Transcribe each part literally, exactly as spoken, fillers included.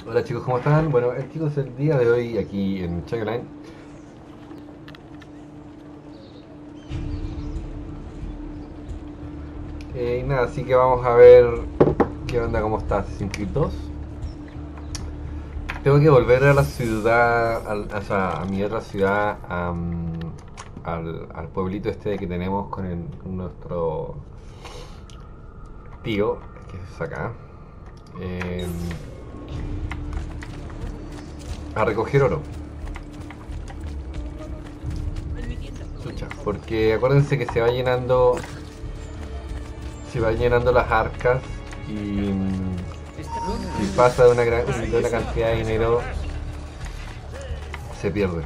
Hola chicos, ¿cómo están? Bueno, eh, chicos, el día de hoy aquí en Chagline eh, y nada, así que vamos a ver qué onda, cómo está Assassin's Creed dos. Tengo que volver a la ciudad, al- o sea, a mi otra ciudad, am, al, al pueblito este que tenemos con, el- con nuestro tío, que es acá, em, a recoger oro. Chucha, porque acuérdense que se va llenando, se va llenando las arcas y si pasa de una, gran, de una cantidad de dinero se pierde.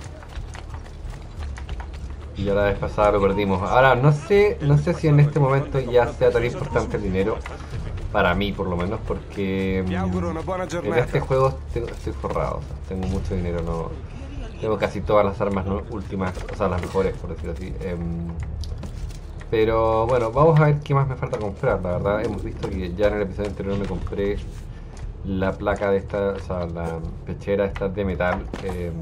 Y ya la vez pasada lo perdimos. Ahora no sé, no sé si en este momento ya sea tan importante el dinero, para mí por lo menos, porque Vi auguro una buona mm, en este giornata. juego tengo- estoy forrado, o sea, tengo mucho dinero, no tengo casi todas las armas no- últimas, o sea, las mejores por decirlo así. Em, pero bueno, vamos a ver qué más me falta comprar. La verdad, hemos visto que ya en el episodio anterior me compré la placa de esta, o sea, la pechera esta de metal. em,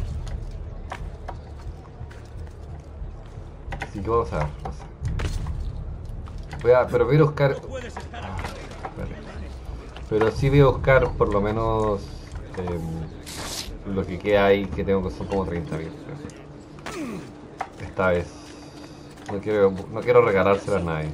así que vamos a ver, no sé. Voy a, pero voy a buscar. Ah, vale. Pero sí voy a buscar por lo menos em, lo que queda ahí, que tengo que son como treinta mil. Esta vez. No quiero, no quiero regalárselo a nadie.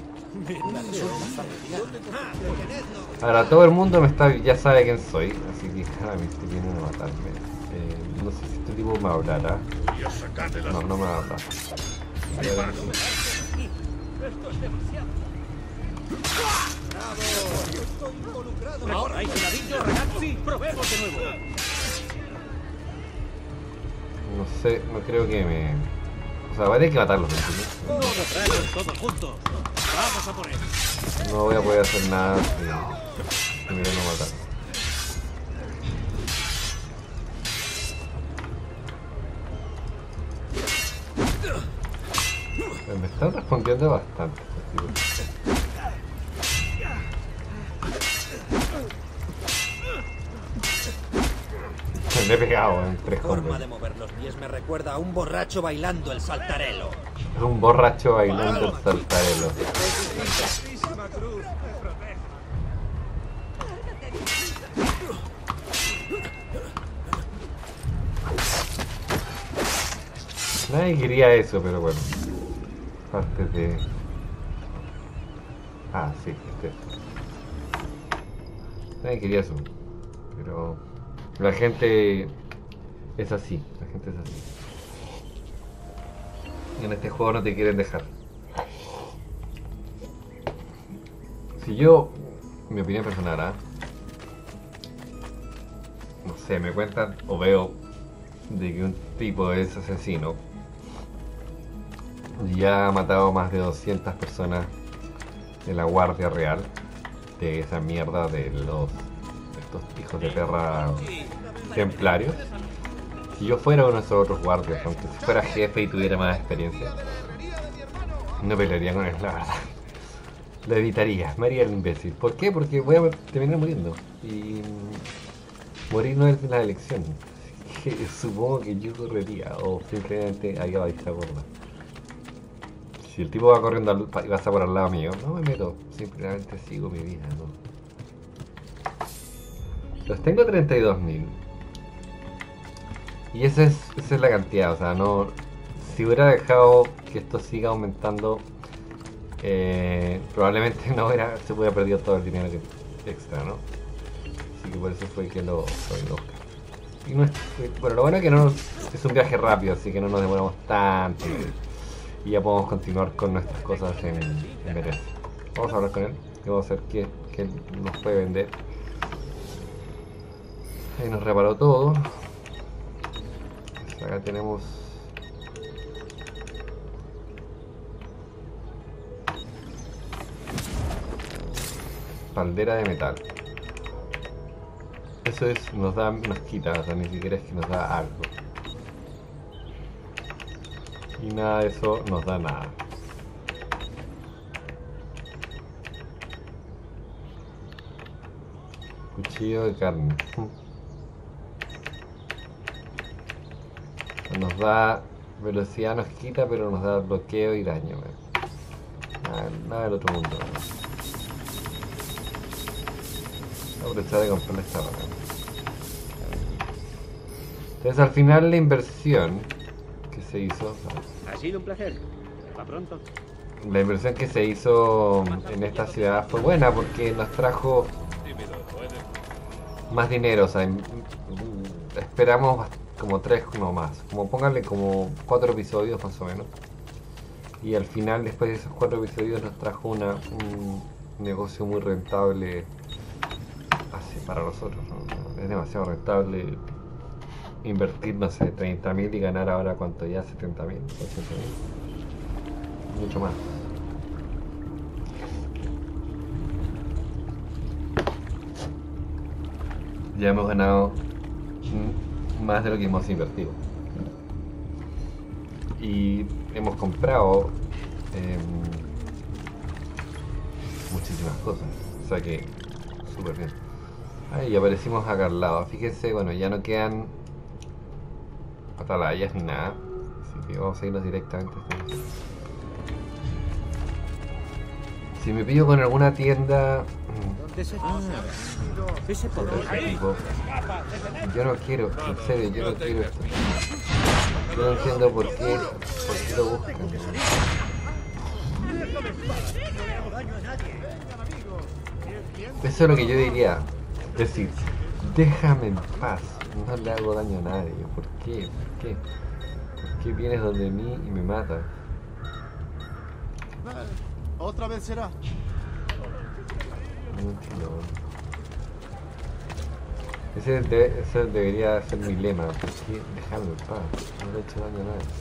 Ahora todo el mundo me está, ya sabe quién soy, así que claramente vienen a matarme. Eh, no sé si este tipo me hablará. No, no me va a hablar. Ahora hay clavito, ragazzi, probemos de nuevo. No sé, no creo que me... O sea, voy a tener que matarlos, ¿me entiendes? Todo traen todos juntos. Vamos a por él. No voy a poder hacer nada si, si me vienen a matar. Me están respondiendo bastante. Me he pegado en tres La forma combos. de mover los pies me recuerda a un borracho bailando el saltarelo. Es un borracho bailando el saltarelo. Nadie quería eso, pero bueno. Parte de... Ah, sí, este. Nadie quería eso. Pero... La gente... Es así. La gente es así. En este juego no te quieren dejar. Si yo... Mi opinión personal, ¿ah? No sé, me cuentan o veo de que un tipo es asesino y ya ha matado más de doscientas personas de la Guardia Real, de esa mierda de los de estos hijos de perra templarios. Si yo fuera uno de esos otros guardias, aunque si fuera jefe y tuviera más experiencia, no pelearía con él, la verdad. Lo evitaría, me haría el imbécil. ¿Por qué? Porque voy a terminar muriendo. Y morir no es la elección. Así que supongo que yo correría o simplemente haría la vista gorda. Si el tipo va corriendo al, y pasa por al lado mío, no me meto, simplemente sigo mi vida, ¿no? Los tengo treinta y dos mil. Y esa es, esa es la cantidad, o sea, no... Si hubiera dejado que esto siga aumentando, eh, probablemente no hubiera, se hubiera perdido todo el dinero que, extra, ¿no? Así que por eso fue que lo, lo vine a buscar. Y no es, bueno, lo bueno es que no es un viaje rápido, así que no nos demoramos tanto. Y ya podemos continuar con nuestras cosas en, en Venecia. Vamos a hablar con él y vamos a ver qué, qué nos puede vender. Ahí nos reparó todo. Acá tenemos... Espaldera de metal. Eso es, nos da, nos quita, o sea, ni siquiera es que nos da algo. Y nada de eso nos da nada. Cuchillo de carne. Nos da velocidad, nos quita, pero nos da bloqueo y daño. Nada, nada del otro mundo. Voy a aprovechar de comprarle esta vaca. Entonces al final la inversión que se hizo... Ha sido un placer. Hasta pronto. La inversión que se hizo en esta ciudad fue buena porque nos trajo más dinero. O sea, esperamos como tres no más. Como pónganle como cuatro episodios más o menos. Y al final, después de esos cuatro episodios, nos trajo una, un negocio muy rentable así para nosotros, ¿no? Es demasiado rentable invertir, no sé, treinta mil y ganar ahora cuánto ya, setenta mil, ochenta mil, mucho más. Ya hemos ganado más de lo que hemos invertido. Y hemos comprado eh, muchísimas cosas, o sea que súper bien. Ahí aparecimos acá al lado. Fíjense, bueno, ya no quedan atalayas ni nada, así que vamos a irnos directamente a esta misión. Si me pillo con alguna tienda Ah, ese de poder. ese tipo, yo no quiero, en serio, yo no quiero esto. Yo no entiendo por qué, por qué lo buscan. Eso es lo que yo diría. Es decir, déjame en paz, no le hago daño a nadie. ¿Por qué? ¿Por qué? ¿Por qué vienes donde mí y me matas? Otra vez será. No entiendo. Ese, de, ese debería ser mi lema. ¿Por qué dejarme en paz? No le he hecho daño a nadie.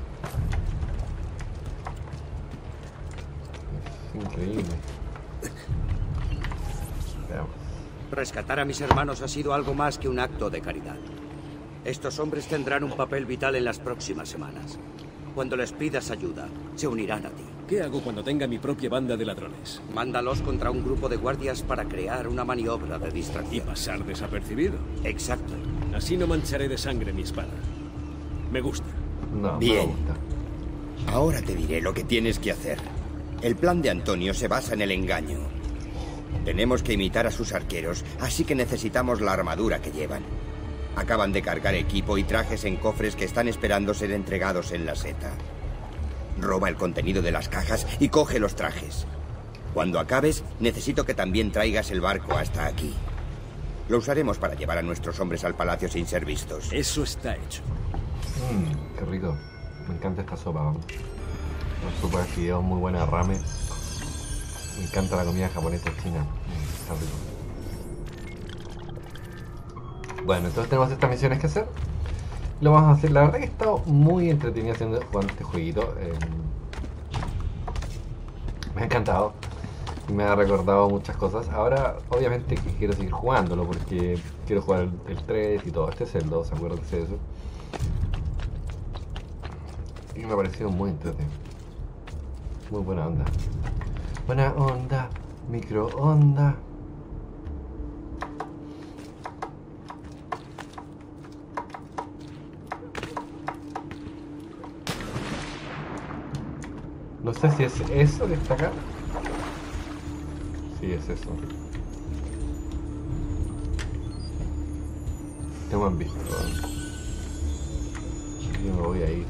Es increíble. Veamos. Rescatar a mis hermanos ha sido algo más que un acto de caridad. Estos hombres tendrán un papel vital en las próximas semanas. Cuando les pidas ayuda, se unirán a ti. ¿Qué hago cuando tenga mi propia banda de ladrones? Mándalos contra un grupo de guardias para crear una maniobra de ¿Y distracción. pasar desapercibido? Exacto. Así no mancharé de sangre mi espada. Me gusta. No, Bien. me gusta. Ahora te diré lo que tienes que hacer. El plan de Antonio se basa en el engaño. Tenemos que imitar a sus arqueros, así que necesitamos la armadura que llevan. Acaban de cargar equipo y trajes en cofres que están esperando ser entregados en la seta. Roba el contenido de las cajas y coge los trajes. Cuando acabes, necesito que también traigas el barco hasta aquí. Lo usaremos para llevar a nuestros hombres al palacio sin ser vistos. Eso está hecho. Mmm, qué rico. Me encanta esta sopa, vamos. Una sopa de fideos muy buena, ramen. Me encanta la comida japonesa china. Mm, está rico. Bueno, entonces tenemos estas misiones que hacer. Lo vamos a hacer. La verdad que he estado muy entretenido haciendo, jugando este jueguito. Eh, me ha encantado. Me ha recordado muchas cosas. Ahora, obviamente que quiero seguir jugándolo porque quiero jugar el, el tres y todo. Este es el dos, acuérdense de eso. Y me ha parecido muy entretenido. Muy buena onda. Buena onda. Microonda. No sé si es eso que está acá. Sí, es eso. No me han visto. Yo me voy a ir.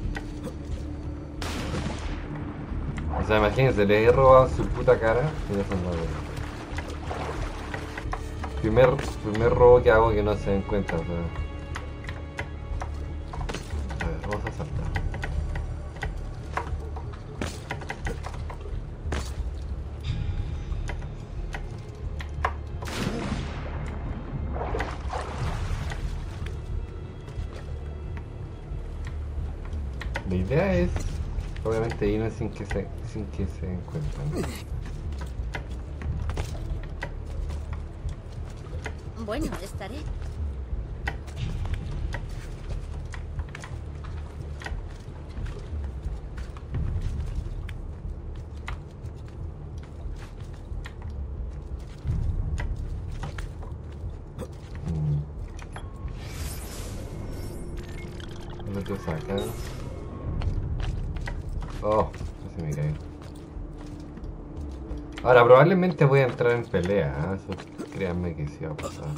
O sea, imagínense, les he robado su puta cara y no se han dado cuenta. Primer, primer robo que hago que no se den cuenta, o sea. A ver, vamos a saltar. La idea es, obviamente, irnos sin que se, sin que se den cuenta, ¿no? Bueno, estaré. Lo que sacan. Oh, se me cae. Ahora probablemente voy a entrar en pelea, ¿eh? Eso créanme que sí va a pasar.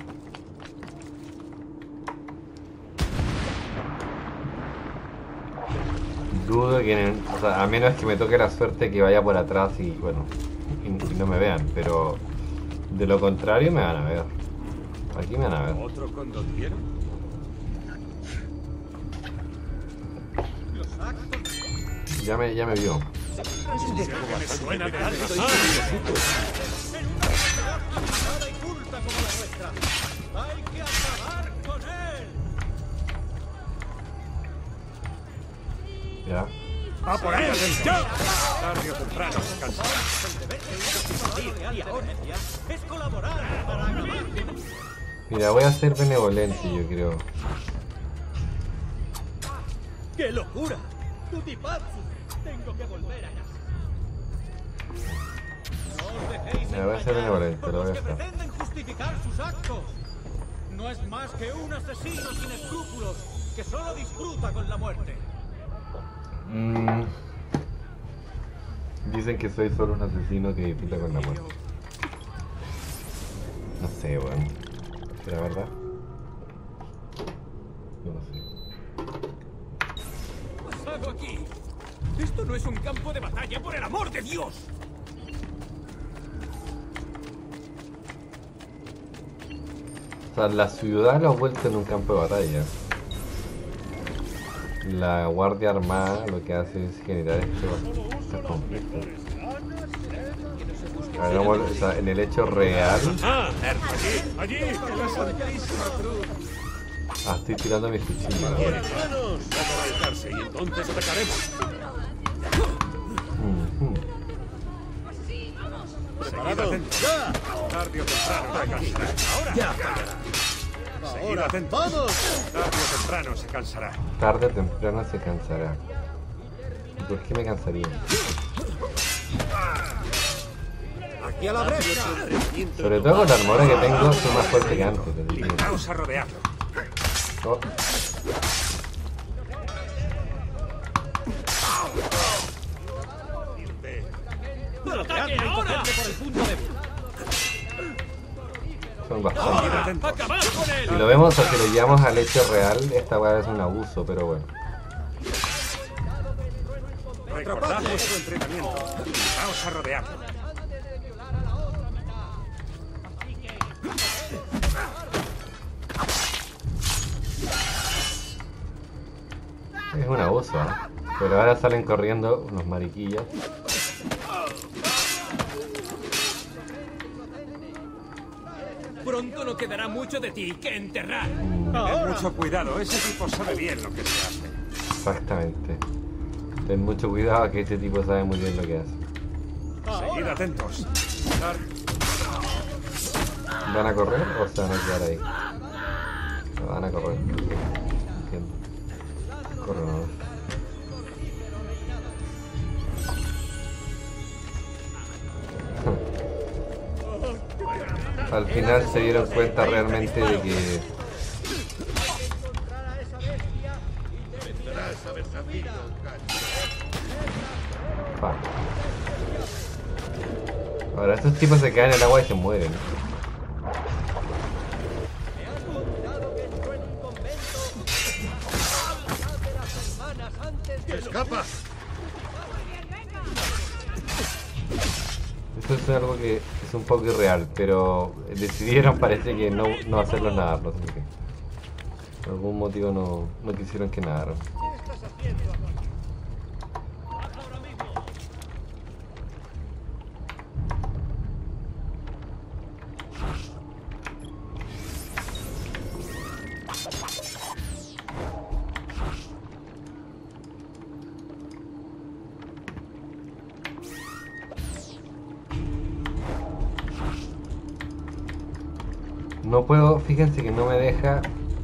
Dudo que, o sea, a menos que me toque la suerte que vaya por atrás y bueno, y, y no me vean, pero de lo contrario me van a ver. Aquí me van a ver. ¿Otro condottiero? Ya me, ya me vio. Me suena de algo y culta como la nuestra. ¡Hay que acabar con él! Ya. ¡A por él! ¡Ya! Tarde o temprano se cansará. Y ahora es colaborar para acabar. Mira, voy a ser benevolente, yo creo. ¡Qué locura! ¡Tutipazzi! Tengo que volver a casa. No os dejéis Mira, voy a ser benevolente, por lo voy a los que hacer. pretenden justificar sus actos. No es más que un asesino sin escrúpulos que solo disfruta con la muerte. Mm. Dicen que soy solo un asesino que disfruta con la muerte. No sé, weón. ¿Será verdad? Yo no sé. ¿Qué hago aquí? Esto no es un campo de batalla, por el amor de Dios. O sea, la ciudad la ha vuelto en un campo de batalla. La guardia armada lo que hace es generar estos, estos conflictos. Hagamos, o sea, en el hecho real. ¡Ah! ¡Allí! ¡Allí! ¡La Santísima Cruz! Ah, estoy tirando mis cuchillos. ¡Vamos a alejarse y entonces atacaremos! Mm-hmm. ¡Preparado! ¡Ya! Tarde o temprano se cansará. ¡Ahora! ¡Ya! Seguid atentos. ¡Vamos! Tarde o temprano se cansará. Tarde o temprano se cansará. ¿Y por qué me cansaría? ¡Aquí a la brecha! Sobre todo con la armadura que tengo, soy más fuerte que antes. te digo. Vamos a rodearlo. Oh. ¡Bloqueadme y cogedme por el punto débil! Son bastantes. ¡Acabad con él! Si lo vemos o si lo llevamos al hecho real, esta weá es un abuso, pero bueno. Recordad vuestro entrenamiento. Vamos a rodearlo. Es un abuso, ¿eh? Pero ahora salen corriendo unos mariquillos. Pronto no quedará mucho de ti que enterrar. Ten mucho cuidado, ese tipo sabe bien lo que se hace. Exactamente. Ten mucho cuidado que este tipo sabe muy bien lo que hace. Seguid atentos. ¿Van a correr o se van a quedar ahí? No, van a correr. Entiendo. Corre nomás. Al final se dieron cuenta realmente de que ah. Ahora estos tipos se caen en el agua y se mueren. ¡Escapa! Eso es algo que es un poco irreal, pero decidieron parece que no, no hacerlo nadar, no sé por qué. Por algún motivo no, no quisieron que nadaran. No puedo, fíjense que no me deja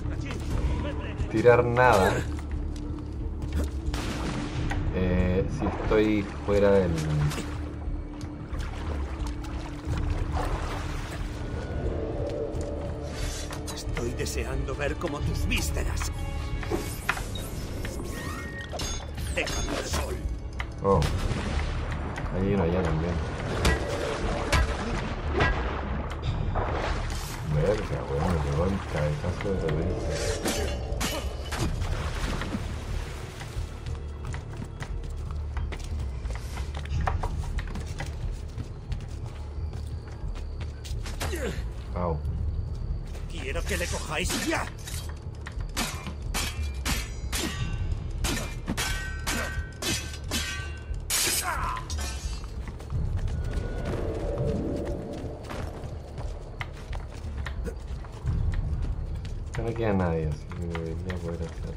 tirar nada eh, si estoy fuera del... Estoy deseando ver como tus vísceras déjame al sol. Oh. Hay uno allá también. Verga, weón, me pegó el cabezazo de repente. Au. Quiero que le cojáis ya. No queda nadie, así que debería poder hacer.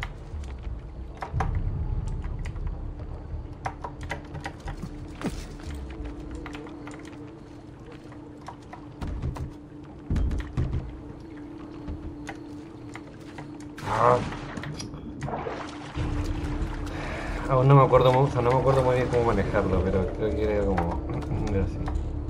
Ah. Aún no me acuerdo, o sea, no me acuerdo muy bien cómo manejarlo, pero creo que era como así.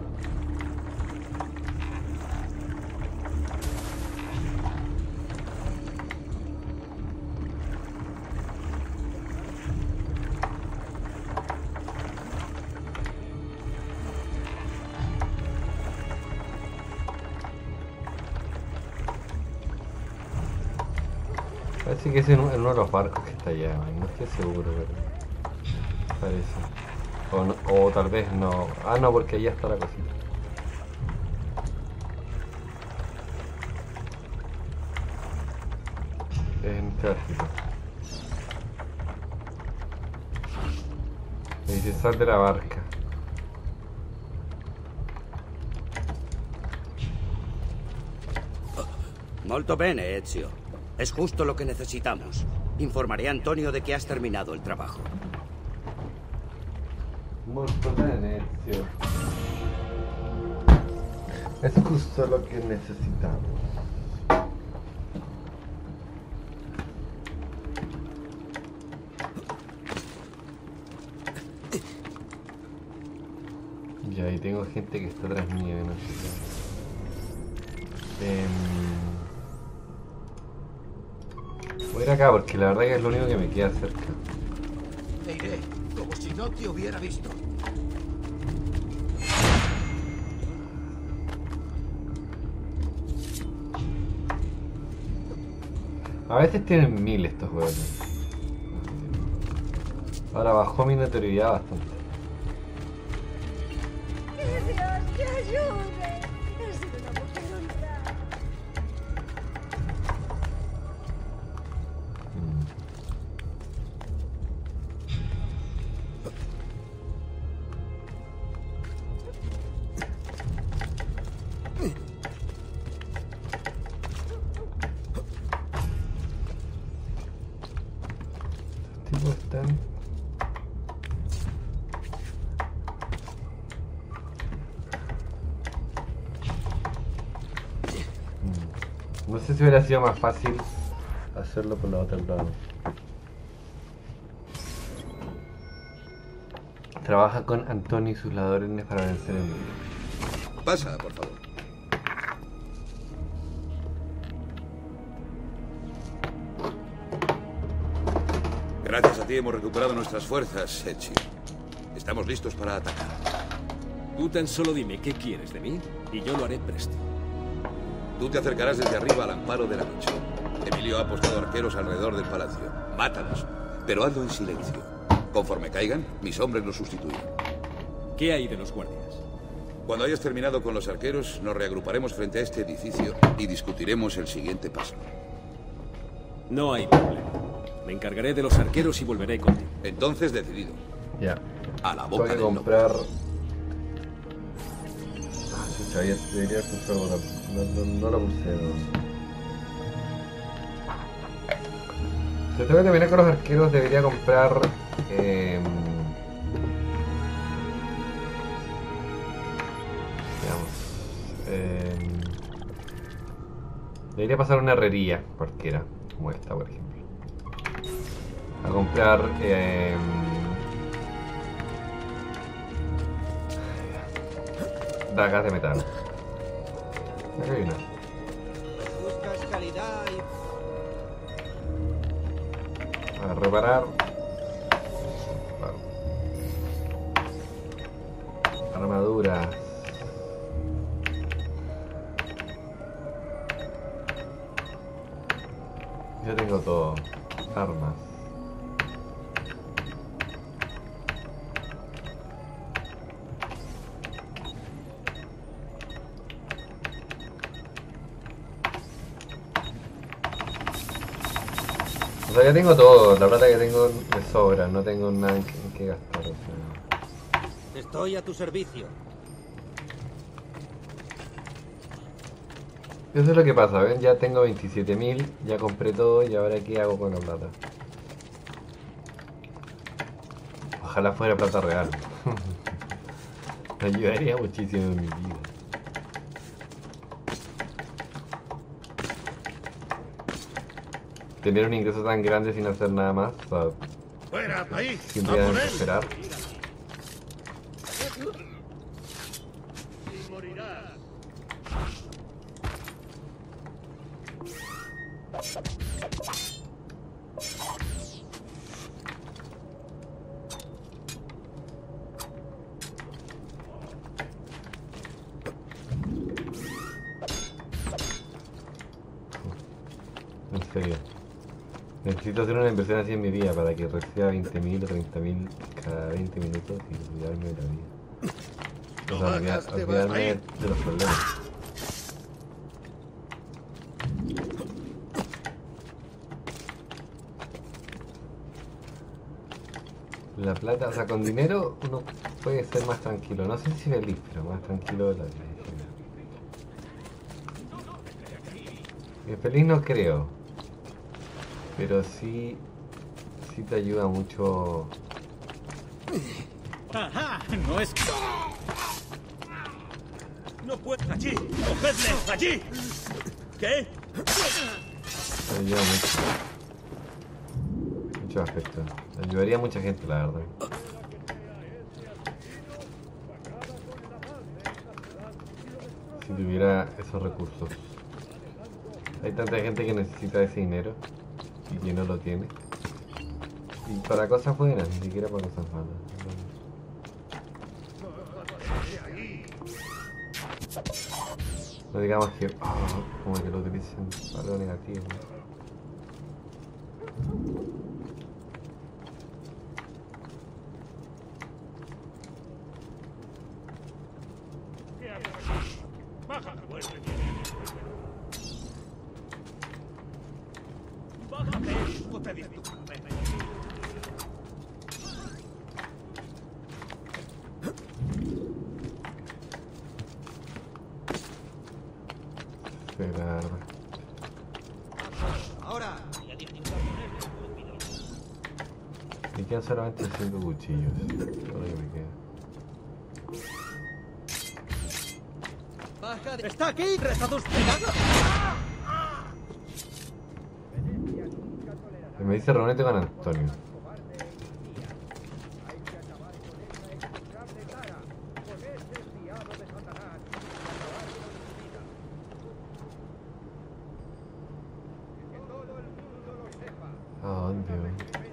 Parece que es en uno de los barcos que está allá, no estoy seguro, pero parece. O, no, o tal vez no. Ah, no, porque allá está la cosita. En este barquito. Me dice sal de la barca. Molto bene, Ezio. Es justo lo que necesitamos. Informaré a Antonio de que has terminado el trabajo. Molto bene, Ezio. Es justo lo que necesitamos. Ya, ahí tengo gente que está atrás mío, no sé qué. Eh... Voy a ir acá porque la verdad que es lo único que me queda cerca. Te iré, como si no te hubiera visto. A veces tienen mil estos juegos. Ahora bajó mi notoriedad bastante. ¡Que Dios te ayude! He sido una mujer honrada. Estos están... No sé si hubiera sido más fácil hacerlo por la otra lado. Trabaja con Antonio y sus ladrones para vencer el mundo. Pasa, por favor. Gracias a ti hemos recuperado nuestras fuerzas, Ezio. Estamos listos para atacar. Tú tan solo dime qué quieres de mí y yo lo haré presto. Tú te acercarás desde arriba al amparo de la noche. Emilio ha apostado arqueros alrededor del palacio. Mátalos, pero hazlo en silencio. Conforme caigan, mis hombres los sustituyen. ¿Qué hay de los guardias? Cuando hayas terminado con los arqueros, nos reagruparemos frente a este edificio y discutiremos el siguiente paso. No hay problema. Me encargaré de los arqueros y volveré contigo. Entonces, decidido. Ya. A la boca Tengo que del comprar... Ah, chucha, ya debería pulsar el botón. No, no, no lo pulsé, no. Si tengo que terminar con los arqueros, debería comprar... Eh... Veamos. Eh... Debería pasar una herrería cualquiera, como esta, por ejemplo. A comprar... Eh... dagas de metal. Acá hay una. Buscas calidad y... A reparar. armaduras. Yo tengo todo. Armas. O sea, ya tengo todo. La plata que tengo me sobra. No tengo nada en que, en que gastar. O sea. Estoy a tu servicio. Eso es lo que pasa, ¿ven? Ya tengo veintisiete mil, ya compré todo y ahora ¿qué hago con la plata? Ojalá fuera plata real. Me ayudaría muchísimo en mi vida. Tener un ingreso tan grande sin hacer nada más, o sea, ¡Fuera, ahí! sin ¡A tener por que él! esperar. En serio. Necesito hacer una inversión así en mi vida para que reciba veinte mil o treinta mil cada veinte minutos y olvidarme de la vida. O sea, olvidar- olvidarme de, de los problemas. La plata, o sea, con dinero uno puede ser más tranquilo. No sé si feliz, pero más tranquilo de la vida en general. Y feliz no creo. Pero sí, sí te ayuda mucho. Ajá, no es... No puedo... ¡Allí! ¡Cogedle! ¡Allí! ¿Qué? Te ayuda mucho. Muchos aspectos. Ayudaría a mucha gente, la verdad. Si tuviera esos recursos. Hay tanta gente que necesita ese dinero y que no lo tiene. Y para cosas buenas, ni siquiera para cosas malas. No digamos que, oh, como que lo utilicen para algo negativo. ¡Baja! ¡Bájate! ¡No te digo! Esperar. Ahora. Me quedan solamente cinco cuchillos. Todo lo que me queda. Baja de... ¡Está aquí! ¡Rezados! Me dice reunete con Antonio. ¿A dónde voy?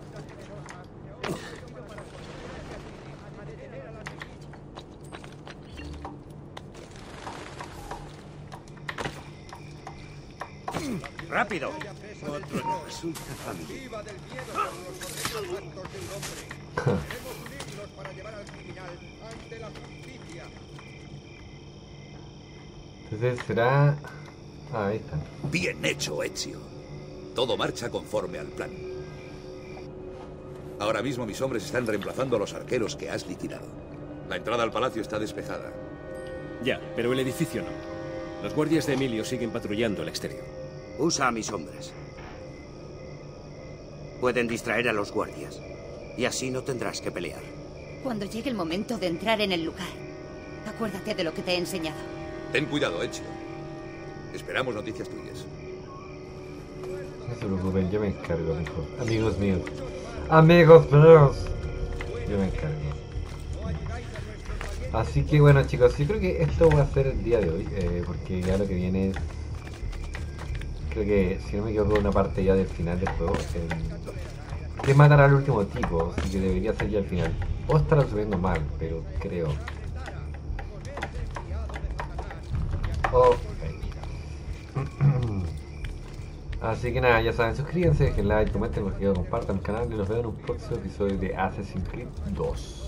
¡Rápido! Otro no resulta fácil. Entonces será... Ah, ahí está. Bien hecho, Ezio. Todo marcha conforme al plan. Ahora mismo mis hombres están reemplazando a los arqueros que has liquidado. La entrada al palacio está despejada. Ya, pero el edificio no. Los guardias de Emilio siguen patrullando el exterior. Usa a mis hombres. Pueden distraer a los guardias. Y así no tendrás que pelear. Cuando llegue el momento de entrar en el lugar, acuérdate de lo que te he enseñado. Ten cuidado, Ezio. Esperamos noticias tuyas. No se preocupen, yo me encargo, amigos. Amigos míos. Amigos míos. Yo me encargo. Así que bueno, chicos, yo creo que esto va a ser el día de hoy. Eh, porque ya lo que viene es... Creo que, si no me equivoco, una parte ya del final del juego. Eh, que matar al último tipo, así que debería ser ya el final. O estará subiendo mal, pero creo. Ok. Así que nada, ya saben, suscríbanse, dejen like, comenten, compartan el canal y los veo en un próximo episodio de Assassin's Creed dos.